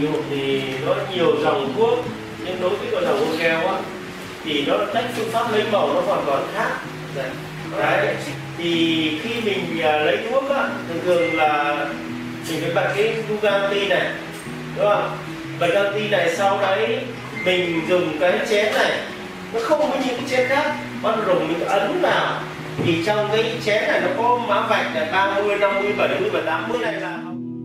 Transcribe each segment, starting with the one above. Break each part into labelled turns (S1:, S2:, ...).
S1: dùng thì nó nhiều dòng thuốc, nhưng đối với dòng con keo á thì nó cách phương pháp lấy màu nó hoàn toàn khác. Đấy, thì khi mình lấy thuốc á, thường là mình phải bật cái Bugatti này, đúng không? Bật Bugatti này, sau đấy mình dùng cái chén này, nó không có những cái chén khác, bắt đầu mình ấn vào thì trong cái chén này nó có mã vạch là 30, 50, 70 và 80 này là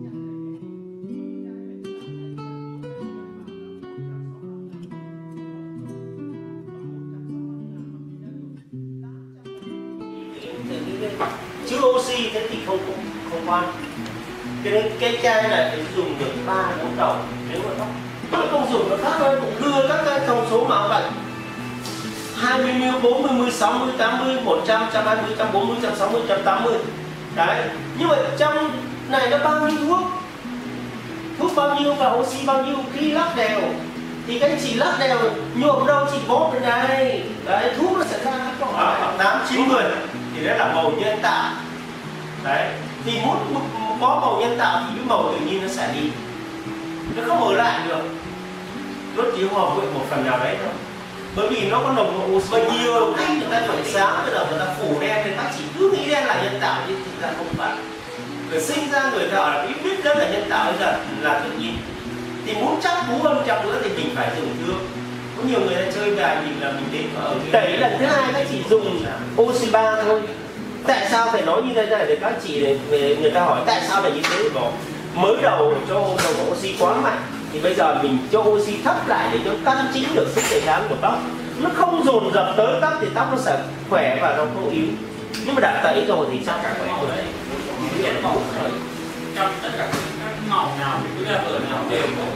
S1: chứa oxy, thế thì không quan. Cái chai này phải dùng được 3-4 đầu, nếu mà nó không dùng nó khác thôi, cũng đưa các cái thông số mã vạch 20 ml, 40 ml, 60, 80, 100, 120, 140, 160, 180. Đấy, như vậy trong này nó bao nhiêu thuốc bao nhiêu và oxy bao nhiêu, khi lắc đều thì cái chỉ lắc đều, nhuộm đâu chỉ bóp ở đây. Đấy, thuốc nó sẽ ra các câu hỏi 8, 9, 10 thì đó là màu nhân tạo. Đấy, thì muốn có màu nhân tạo thì cái màu tự nhiên nó sẽ đi, nó không ở lại được, nó chỉ hòa quyện một phần nào đấy thôi. Bởi vì nó có nồng độ oxy bao nhiêu, cách người ta phải sáng, bây giờ người ta phủ đen thì bác chỉ cứ nghĩ đen là nhân tạo, nhưng thực ra không phải. Người sinh ra người ta là biết rất là nhân tạo, bây giờ là tự nhiên. Thì muốn chắc cú hơn chăng nữa thì mình phải dùng thương. Có nhiều người ta chơi gà nhìn là mình đến ở tẩy lần thứ hai các chị dùng oxy 3 thôi. Tại sao phải nói như thế này để các chị để người ta hỏi tại sao phải như thế đó. Mới đầu cho dầu oxy quá mạnh thì bây giờ mình cho oxy thấp lại để cho căn chính được sức đề kháng của tóc. Nó không dồn dập tới tóc thì tóc nó sẽ khỏe và nó không yếu. Nhưng mà đã tẩy rồi thì chắc khỏe hơn.
S2: Trong tất cả các màu nào thì cứ ra vở nào đều có